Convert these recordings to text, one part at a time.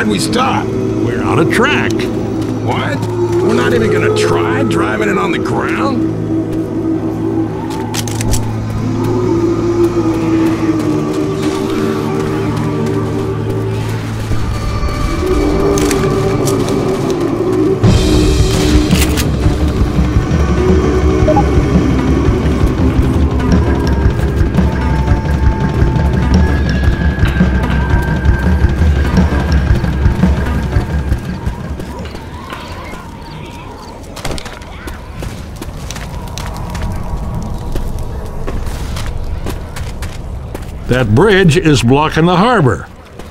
we stop? We're on a track. What? We're not even gonna try driving it on the ground? That bridge is blocking the harbor.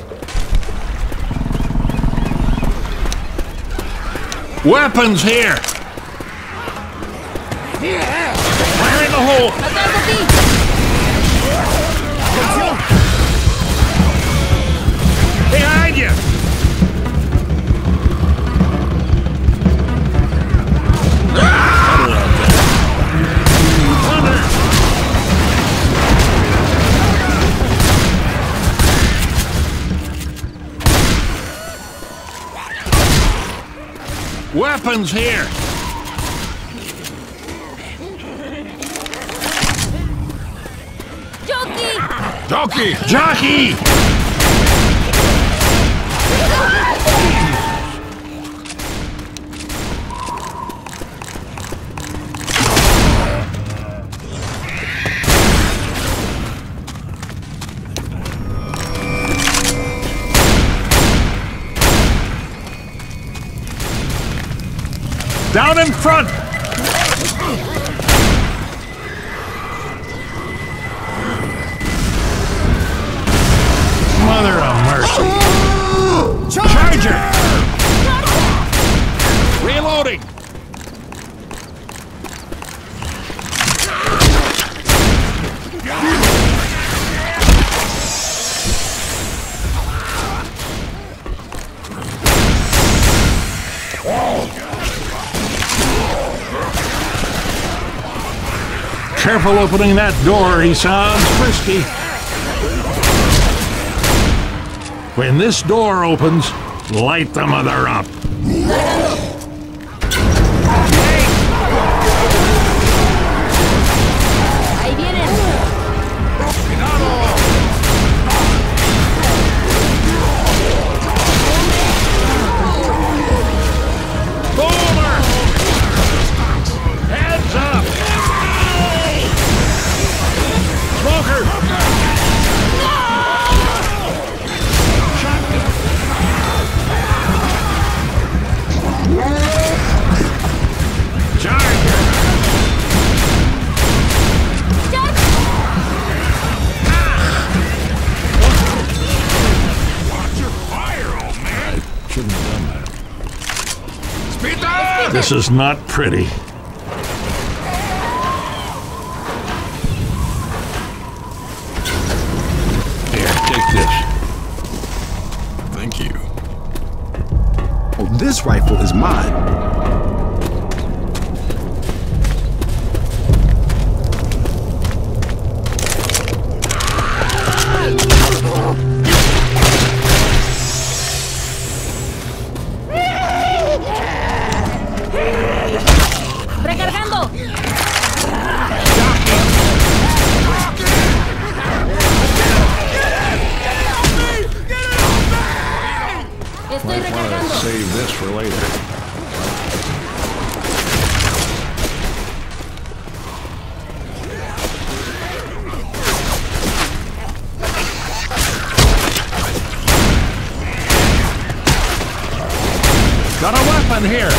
Weapons here! Fire in the hole! Behind you! Weapons here! Jockey! Jockey! Down in front! Mother of mercy! Charger! Reloading! Careful opening that door, he sounds frisky. When this door opens, light the mother up. Ahí vienen. Boomer! Heads up! Smoker! This is not pretty. Here, take this. Thank you. Oh, this rifle is mine. ¡Recargando! Estoy recargando. Save this for later. Got a weapon here.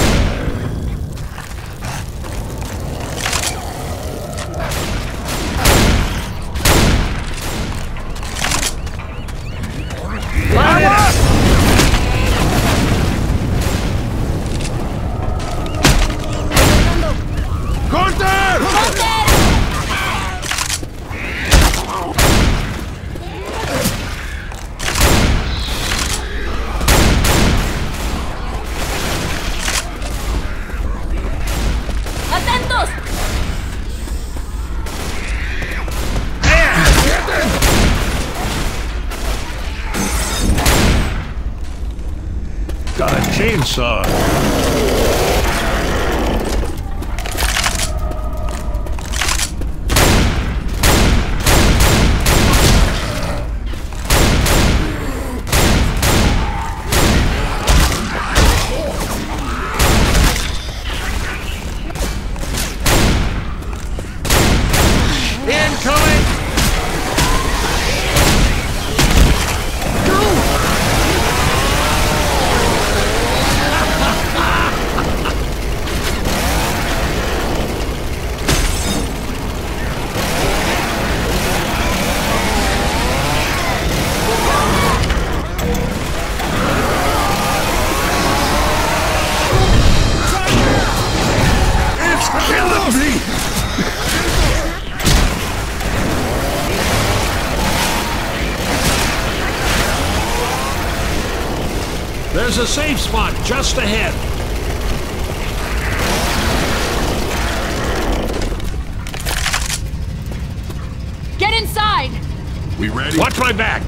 got a chainsaw. Incoming! It's killing me! There's a safe spot just ahead. Get inside! We ready? Watch my back.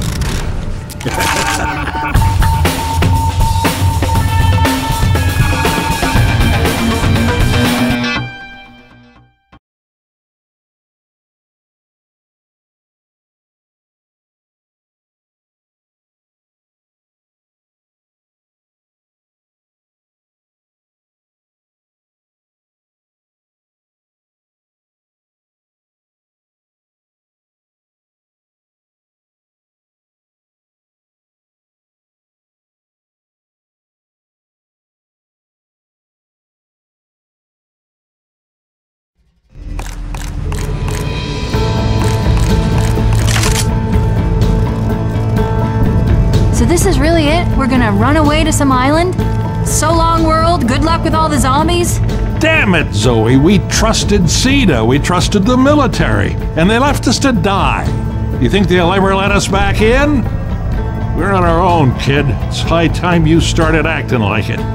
So this is really it? We're gonna run away to some island? So long, world. Good luck with all the zombies. Damn it, Zoe. We trusted CEDA. We trusted the military. And they left us to die. You think they'll ever let us back in? We're on our own, kid. It's high time you started acting like it.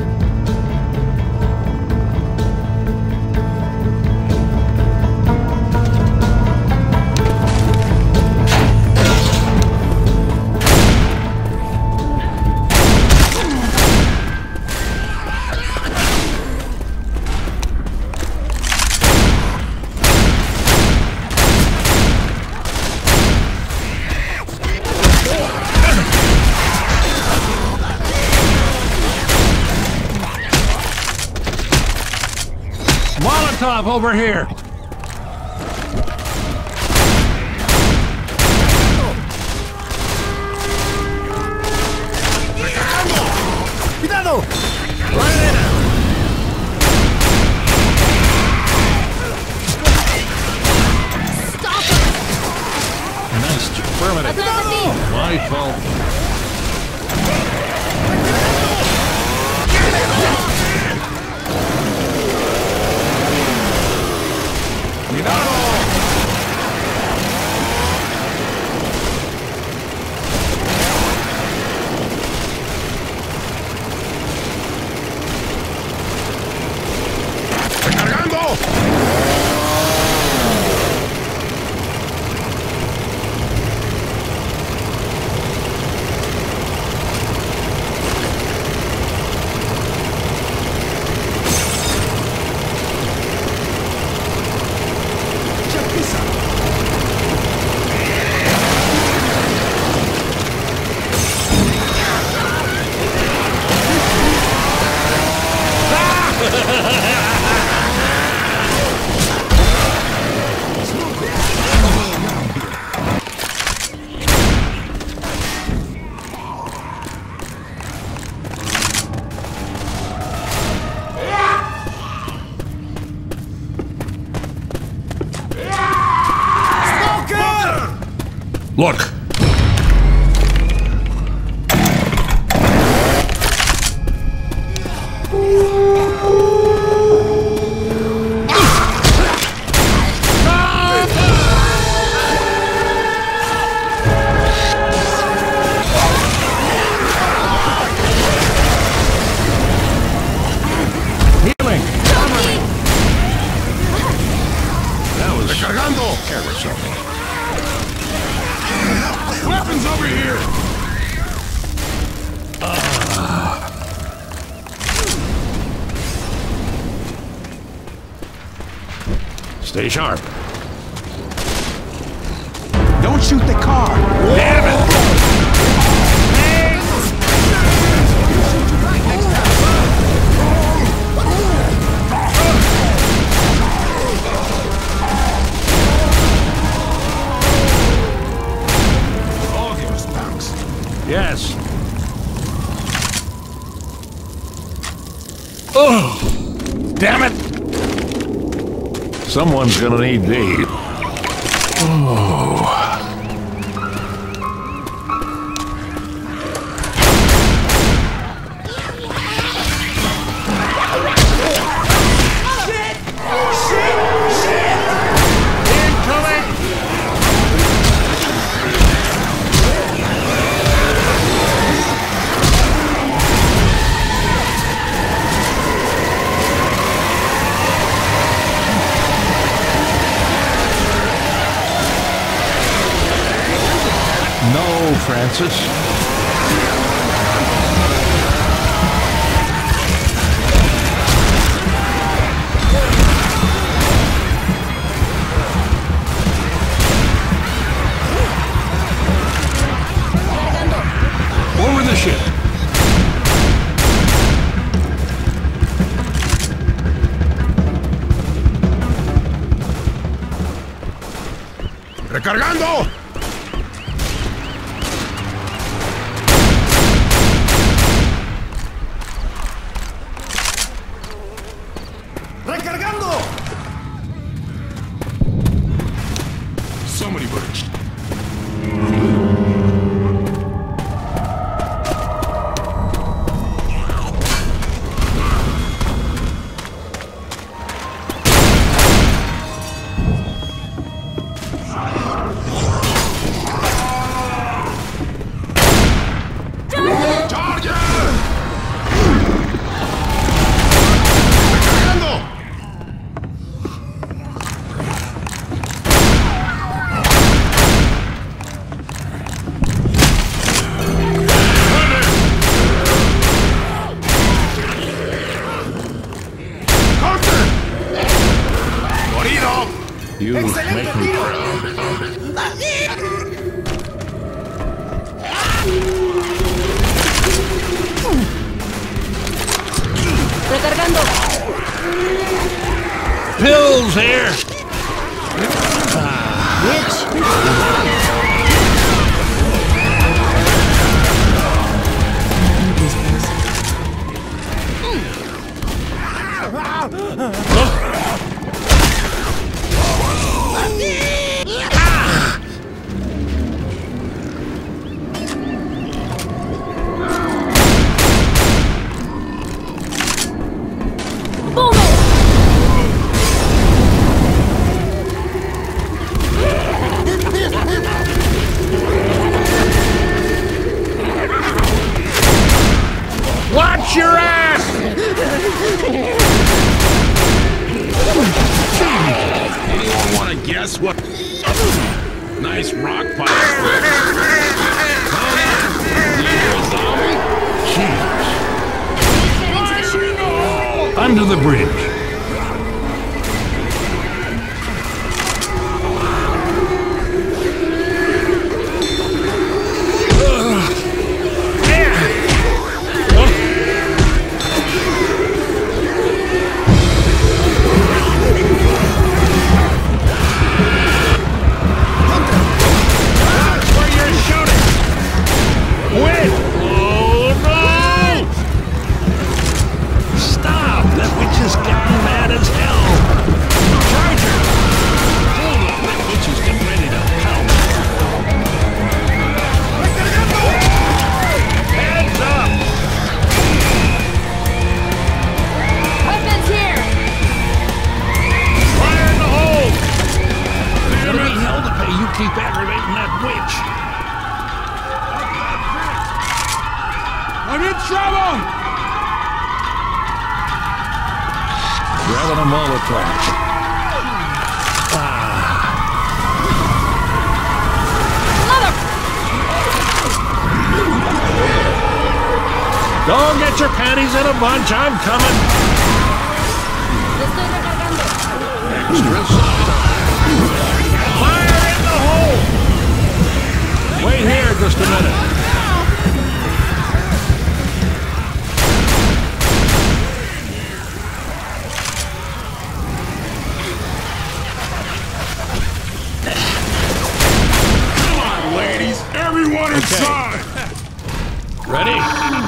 Molotov over here. ¡Cuidado! Nice affirmative. Atrás de ti. My fault. ¡Recargando! Look. Healing. That was ¡Recargando! terrible. Stay sharp. Don't shoot the car. Damn it! Yes. Oh, damn it! Someone's gonna need these. Oh. No, Francis. Over the ship. ¡Recargando! ¡Recargando! Somebody better. You make me proud. Recargando. Pills here. Watch your ass! Anyone want to guess what? Nice rock pile. Under the bridge. Keep aggravating that witch. I'm in trouble! Grabbing a Molotov. Don't get your panties in a bunch. I'm coming. Estoy recargando. extra fire in the hole! Wait here just a minute. Come on, ladies! Everyone inside! Ready?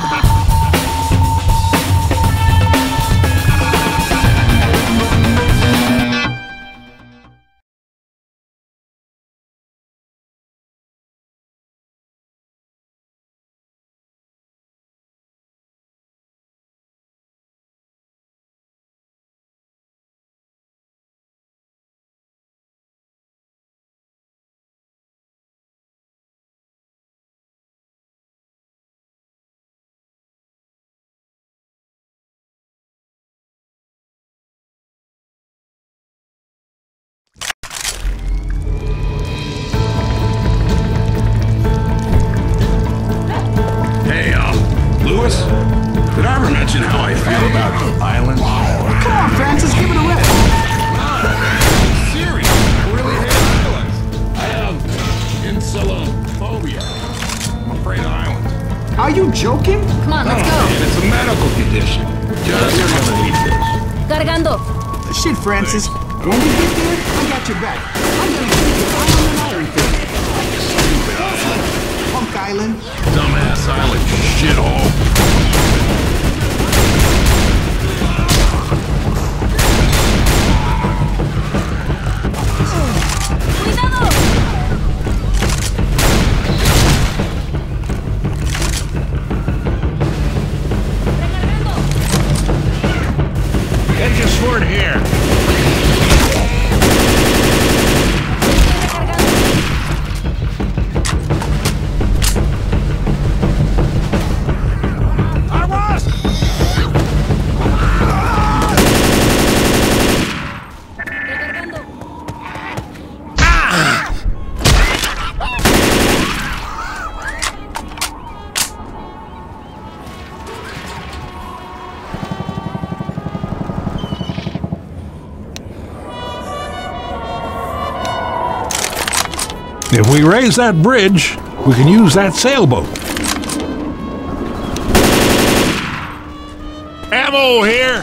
Hey, Lewis? Did I ever mention how I feel about the island? Come on, Francis, give it a rest. Serious. I really hate islands. I have insulophobia. I'm afraid of islands. Are you joking? Come on, let's go. And it's a medical condition. Just gonna need this. Cargando. Shit, Francis. When we get there, I got your back. I'm gonna take you island and everything. Punk Island. Dumbass island shithole. Cuidado. Get your sword here. If we raise that bridge, we can use that sailboat. Ammo here!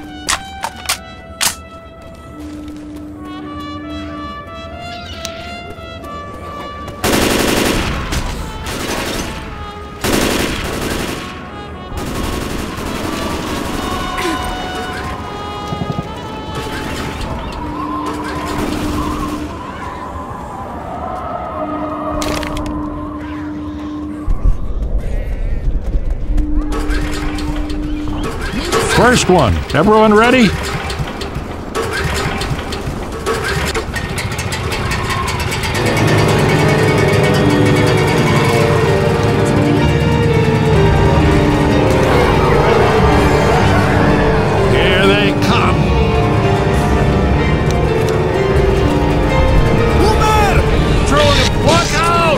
First one. Everyone ready? Here they come. Woman! Throwing a block out!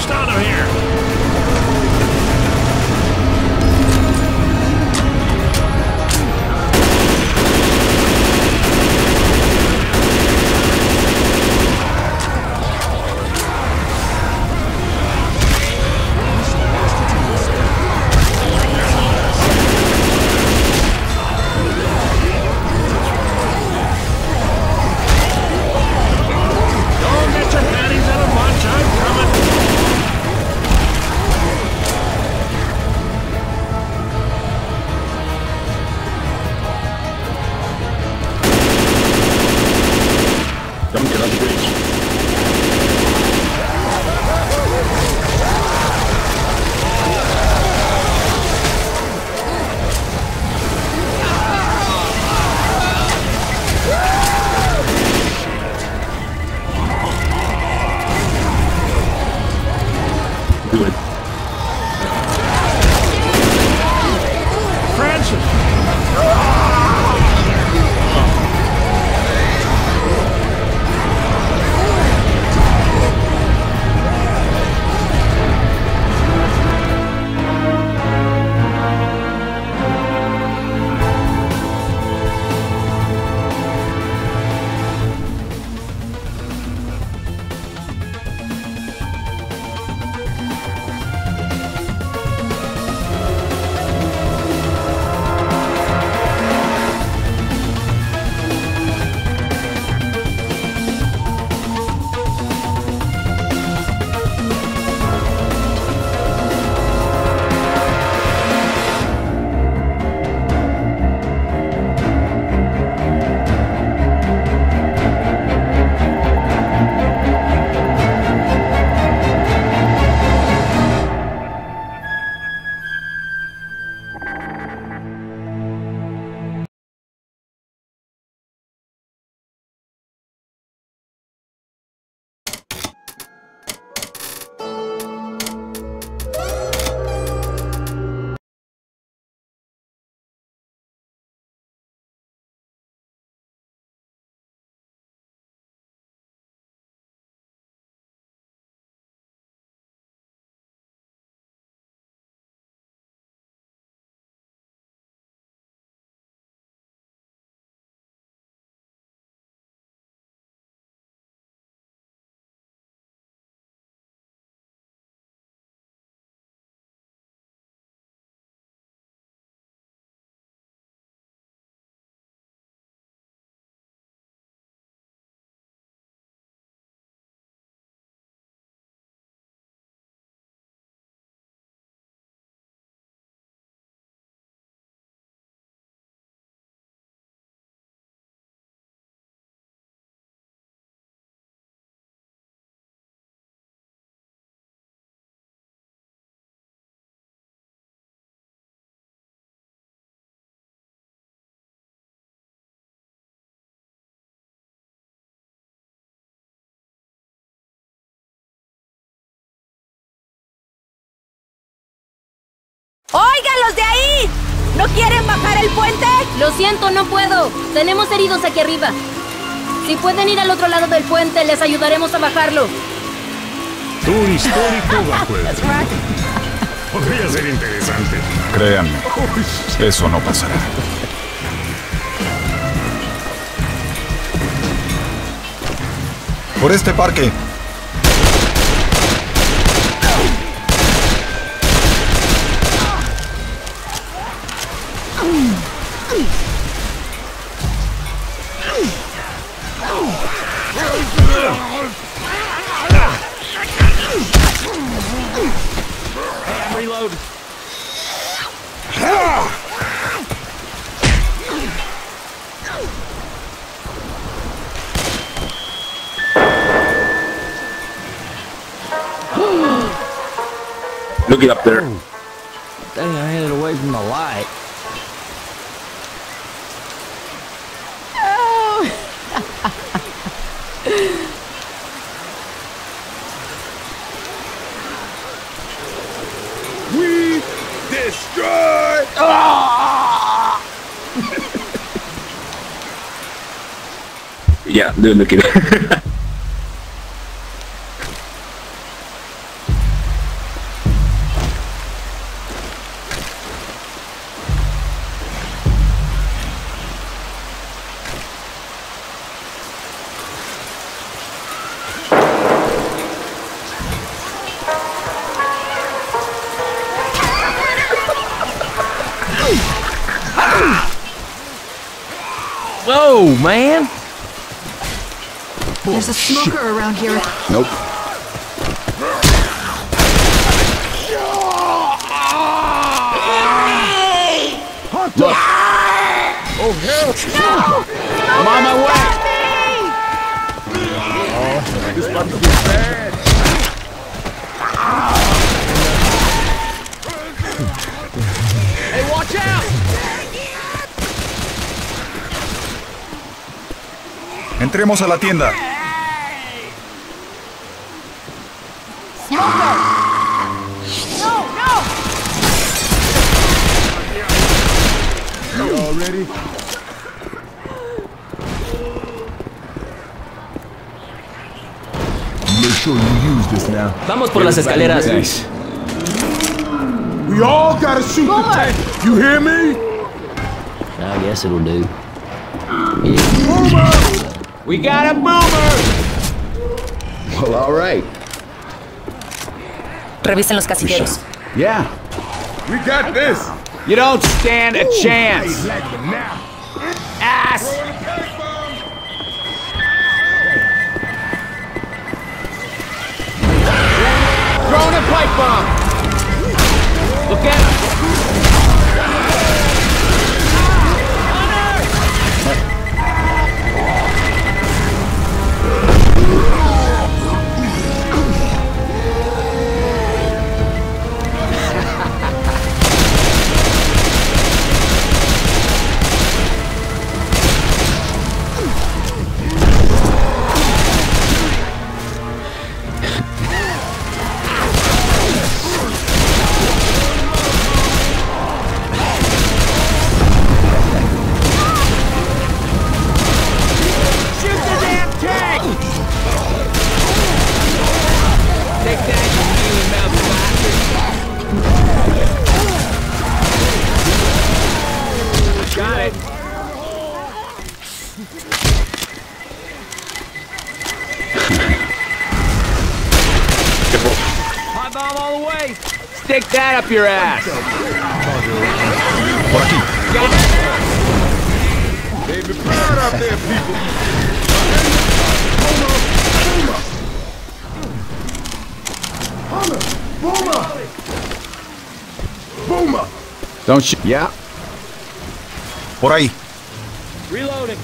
almost out of here. Don't get on the bridge. Do it. Francis! ¡Oigan, los de ahí! ¿No quieren bajar el puente? Lo siento, no puedo. Tenemos heridos aquí arriba. Si pueden ir al otro lado del puente, les ayudaremos a bajarlo. Tour histórico bajo el río. Podría ser interesante. Créanme, eso no pasará. Por este parque. Reload. Look it up there. Dang, I headed away from the light. We destroy. Yeah, dude, look at it. Whoa, man! There's a smoker around here. Nope. Look. Oh, hell! I'm on my way. This about to be bad. Hey, watch out! Entremos a la tienda. You all ready? Make sure you use this now. Vamos por las escaleras. Nice. We all gotta shoot the tank. You hear me? I guess it'll do. Boomer! We got a boomer! Well, all right. Revisen los casilleros. Yeah. We got this. You don't stand a chance. Now. Ass. Throwing a pipe bomb! Look at him! Got it. Hot bomb all the way. Stick that up your ass. Por aquí. They be proud out there, people. Boomer! Boomer! Don't shoot. Yeah. Por ahí. Reloading.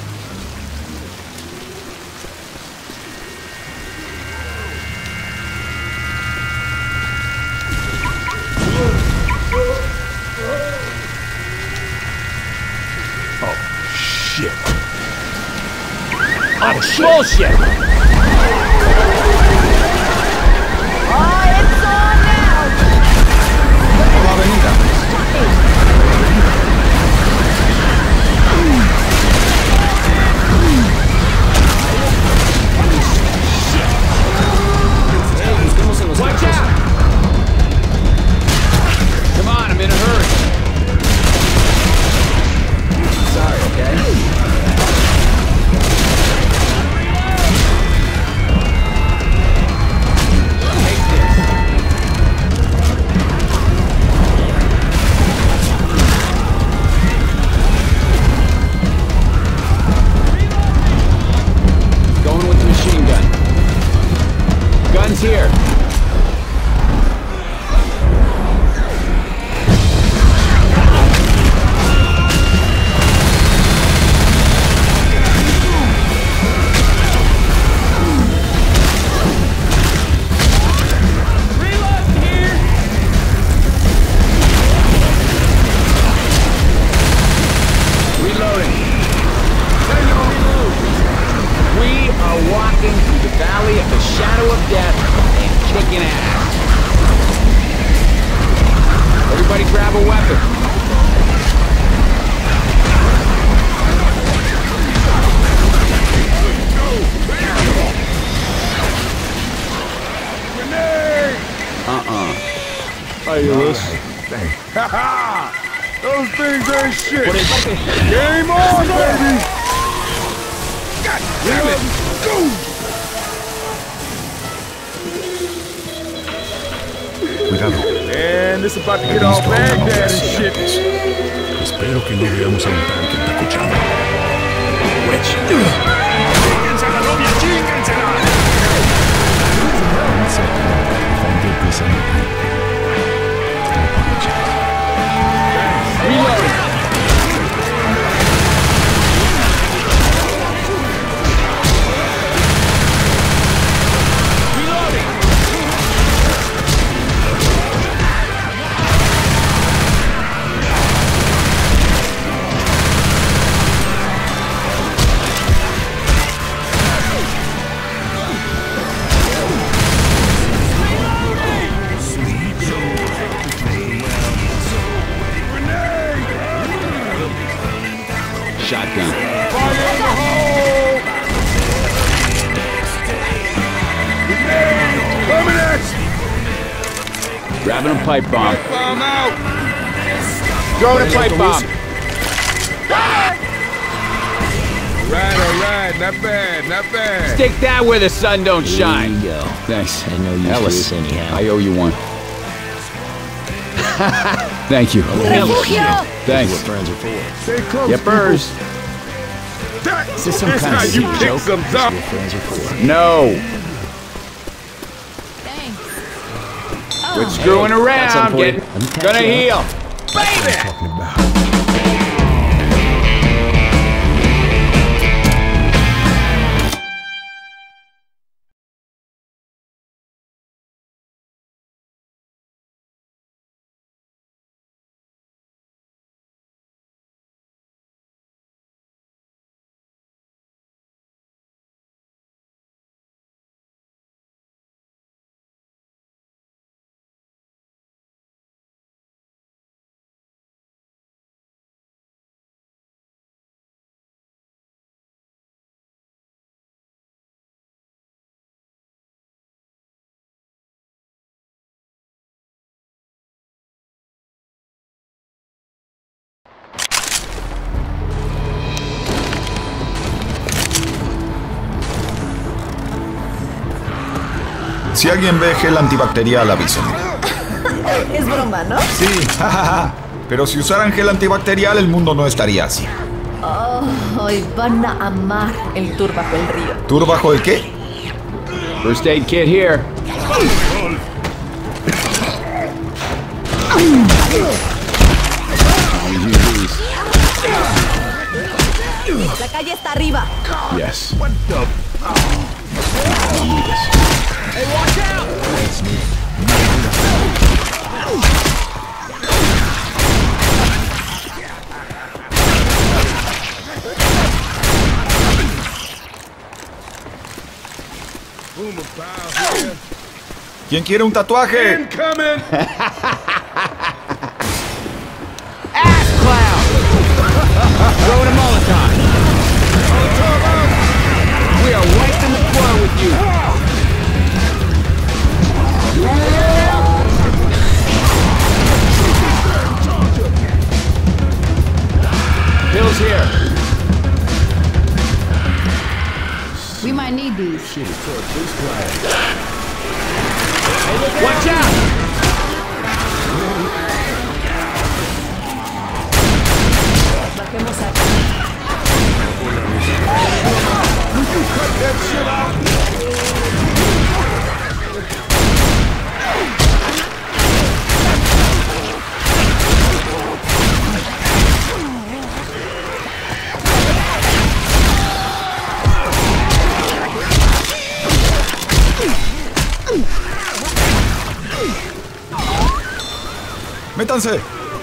Shit. Oh, bullshit! Por la avenida. Watch out! Come on, I'm in a hurry. Sorry, okay? Take this. Going with the machine gun. Guns here. Reloading. We are walking through the valley of the shadow of death and kicking ass. Everybody grab a weapon. Those things ain't shit. Por el parque. Game on, baby. God damn it. Go. Cuidado. Man, this about to get all Baghdad and shit. Espero que no veamos a un tanque tacuchando. witch. Reloading. Shotgun. Grabbing a pipe bomb. Throwing a pipe bomb. Alright, not bad, not bad. Stick that where the sun don't shine. There you go. Thanks. I know you Ellis, this anyhow. I owe you one. Thank you. Refugio! Thanks. That's what friends are for. Stay close. Yippers. Is this some kind of you sick pick joke? some That's up. what friends are for. No. Thanks. Quit screwing Got around. something for you. Get, Let me patch gonna you up. heal. Baby! Talking about. Si alguien ve gel antibacterial, avísenme. Es broma, ¿no? Sí, jajaja. Pero si usaran gel antibacterial, el mundo no estaría así. Hoy van a amar el tour bajo el río. ¿Tour bajo el qué? First aid kit here. La calle está arriba. Yes. ¿Quién quiere un tatuaje? Incoming! Ass clown! Throwing a Molotov. We are wiping the floor with you. Pills here. We might need these. Watch out! Bajemos acá. ¡Métanse!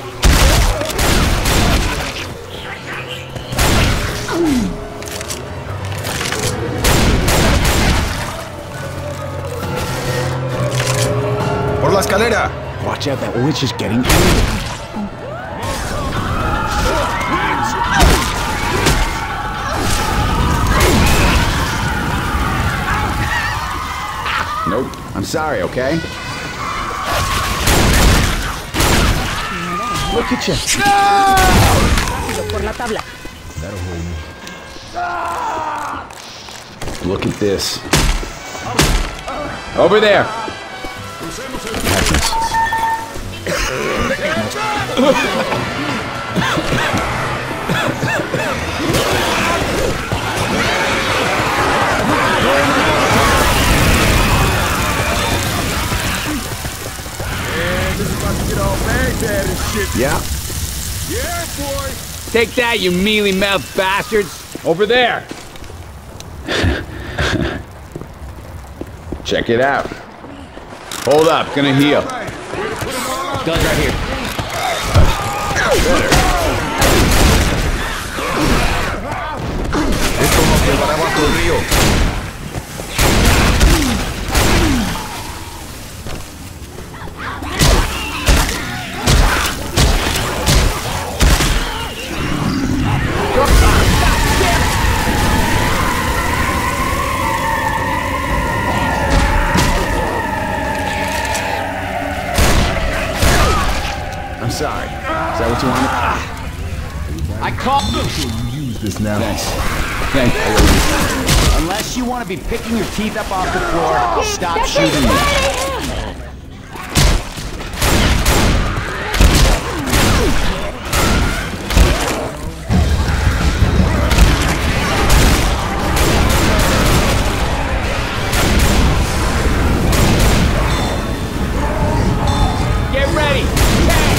¡Por la escalera! Watch out, that witch is getting Nope. I'm sorry, okay? Look at you. Por la tabla. Look at this. Over there. bad and shit. Yeah. Yeah, boy. Take that, you mealy-mouthed bastards! Over there! Check it out. Hold up, gonna heal. Guns right here. Esto nos llevará bajo el río. I'm sorry. Is that what you wanted? I called them! Use this now. Thank you. Unless you want to be picking your teeth up off the floor, stop shooting me. Get ready! Tank!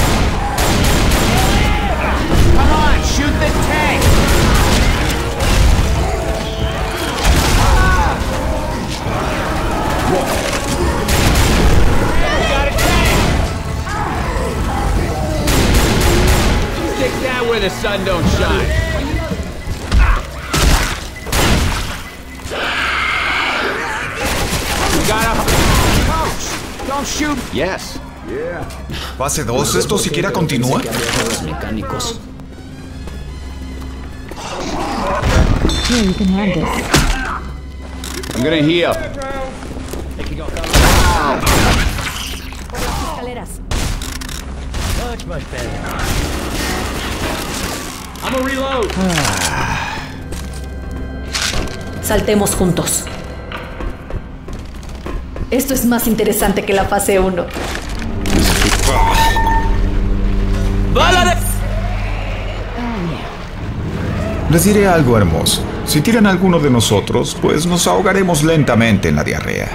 Come on, shoot the tank! We got a tank! Stick that where the sun don't shine. We got a... Coach, don't shoot! Yes. Fase 2, ¿esto siquiera continúa? Los mecánicos. Here, you can have this. I'm gonna heal. Escaleras. I'm gonna reload. Saltemos juntos. Esto es más interesante que la fase 1. Les diré algo hermoso. Si tiran a alguno de nosotros, pues nos ahogaremos lentamente en la diarrea.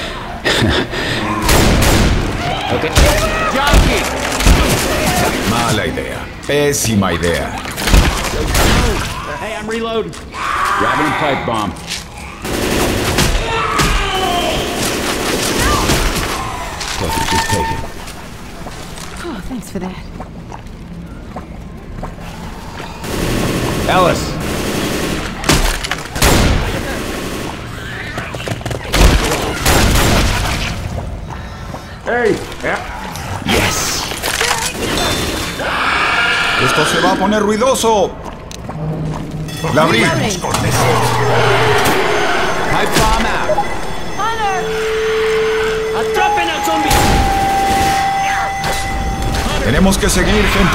Mala idea. Pésima idea. Hey, I'm reloading. Grabbing a pipe bomb. Just take it. Oh, thanks for that. Ellis. ¡Hey! Yes. Esto se va a poner ruidoso. La abrí. Pipe bomb out. Tenemos que seguir, gente.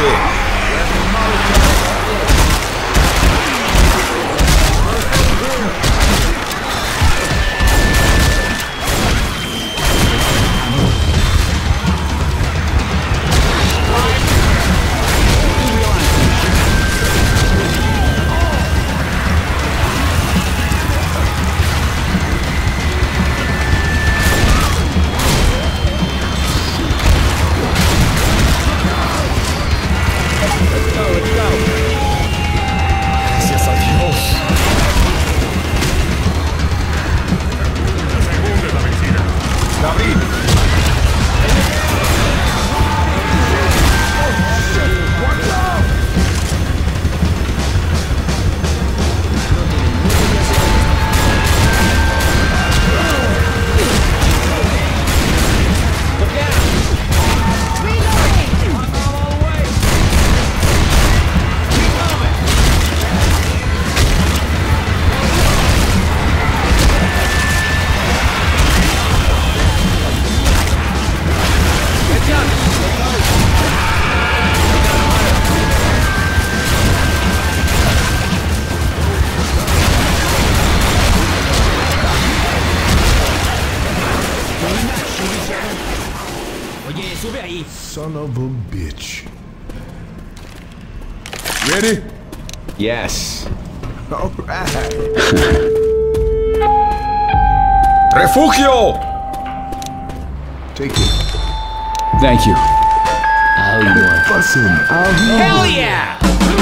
Son of a bitch. Ready? Yes. All right. ¡Refugio! Take it. Thank you. Hell yeah!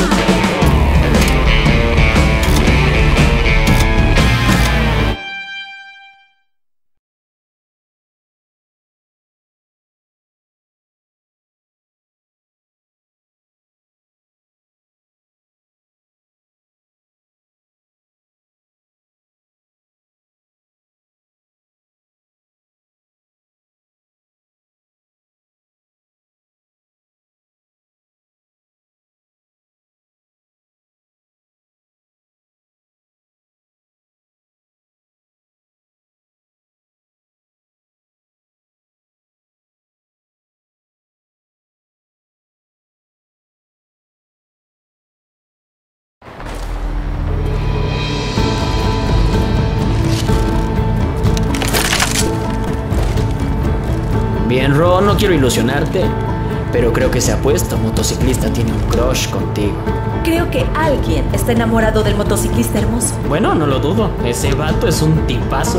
Bien, Ron, no quiero ilusionarte, pero creo que ese apuesto motociclista tiene un crush contigo. Creo que alguien está enamorado del motociclista hermoso. Bueno, no lo dudo. Ese vato es un tipazo.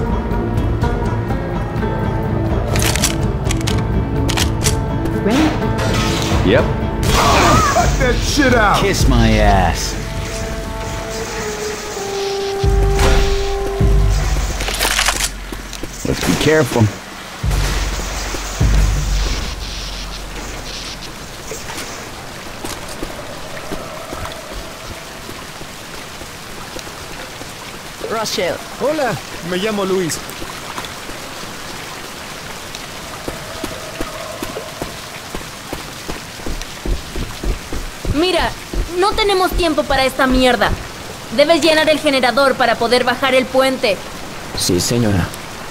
Yep. Cut that shit out. Kiss my ass. Let's be careful. Rochelle. Hola, me llamo Luis. Mira, no tenemos tiempo para esta mierda. Debes llenar el generador para poder bajar el puente. Sí, señora.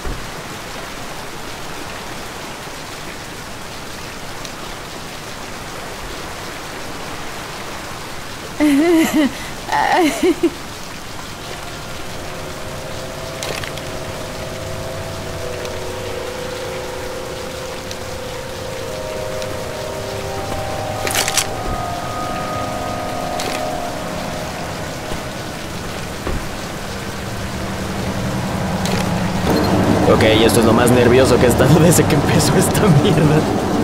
Ok, esto es lo más nervioso que he estado desde que empezó esta mierda.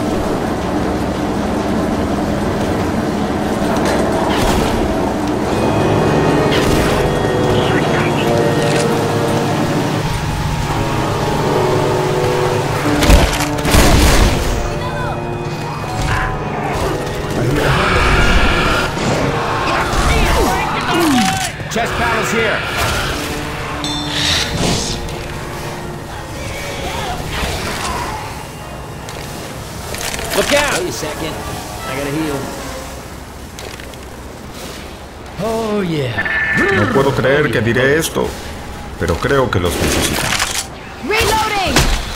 Chest paddles here. Look out! Wait a second. I gotta heal. Oh, yeah. No puedo creer que diré esto, pero creo que los necesitamos. Reloading.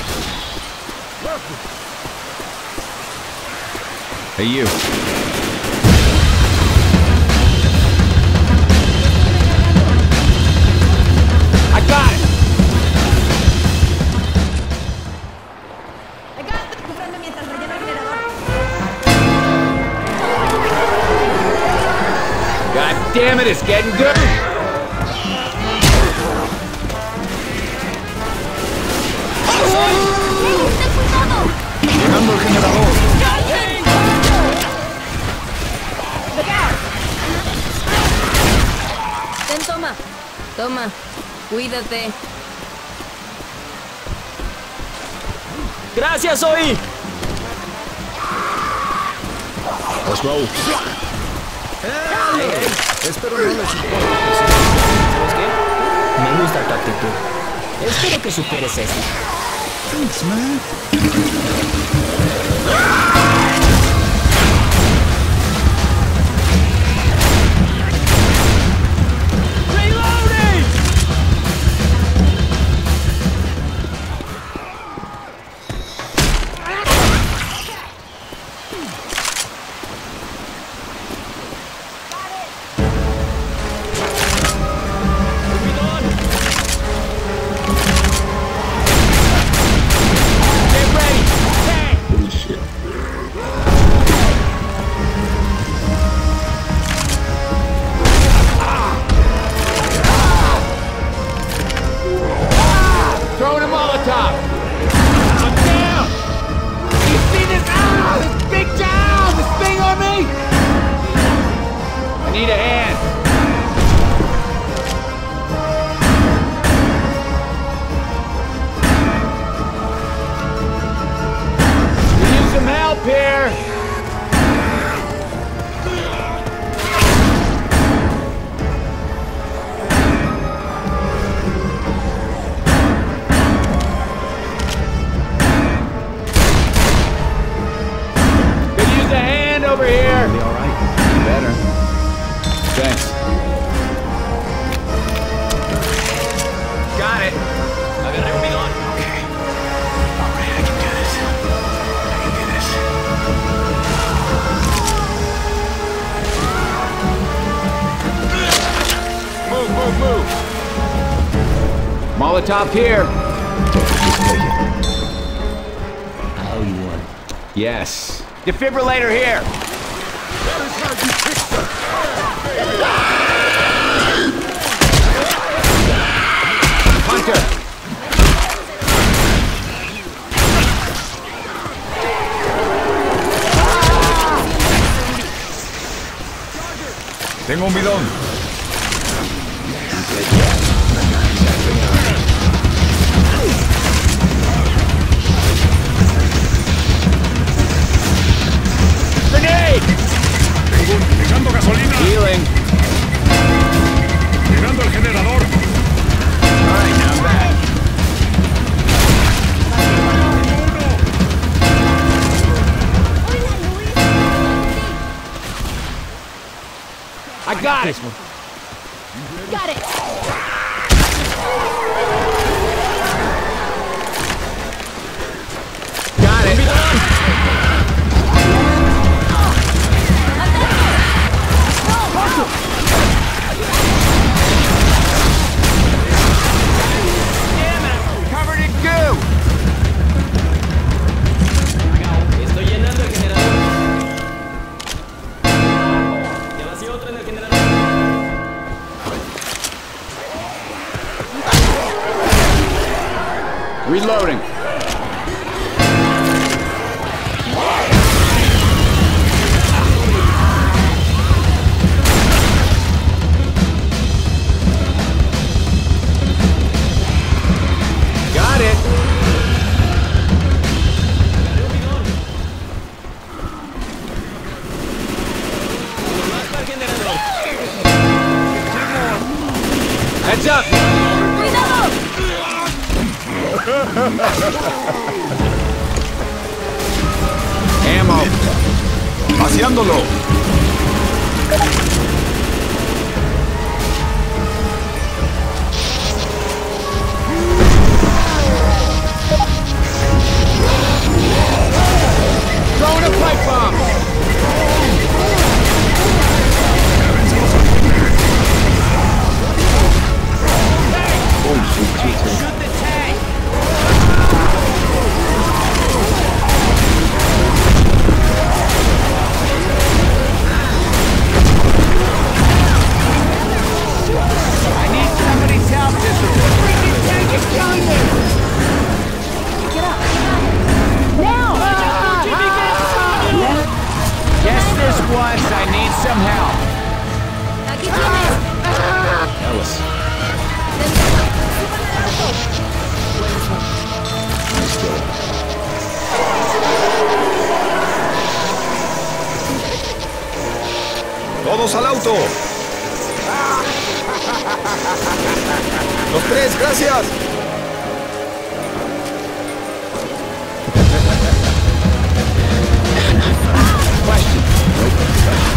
Hey, you. I got it! God damn it, it's getting good! Llegando el generador. Ten, toma. Toma. Cuídate. ¡Gracias, Zoe! Let's roll. Espero no les importe. ¿Sabes qué? Me gusta tu actitud. Espero que superes esto. Thanks, man. need a hand. We need some help here. Over here. Be all right? Better. Thanks. Got it. Okay. All right, I can do this. Move, move, move. Molotov here. Just take it. How you want it? Yes. Defibrillator here. Hunter. Tengo un bidón. Grenade. Echando gasolina. Healing. Llegando el generador. All right, now I'm back. I got it. Got it. Got it. Covered in goo. Estoy llenando el generador. Ya vació otro en el generador. Reloading. Got it. Heads up. Ammo. Vaciándolo. Throwing a pipe bomb. Shoot the tank. I need somebody's help. This freaking tank is killing me. Get up. Now. Guess this once. I need some help. Aquí tienes. Ellis. Nice job. Todos al auto. Los tres, gracias. Question.